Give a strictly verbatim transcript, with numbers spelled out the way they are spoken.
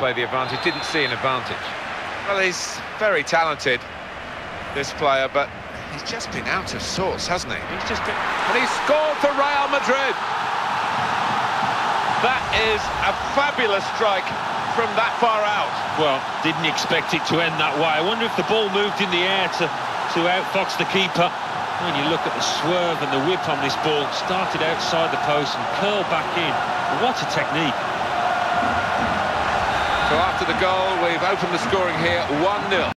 play the advantage, didn't see an advantage. Well, he's very talented, this player, but he's just been out of sorts, hasn't he? He's just been... And he's scored for Real Madrid! That is a fabulous strike from that far out. Well, didn't expect it to end that way. I wonder if the ball moved in the air to, to outfox the keeper. When you look at the swerve and the whip on this ball, started outside the post and curled back in. What a technique. So after the goal, we've opened the scoring here one nil.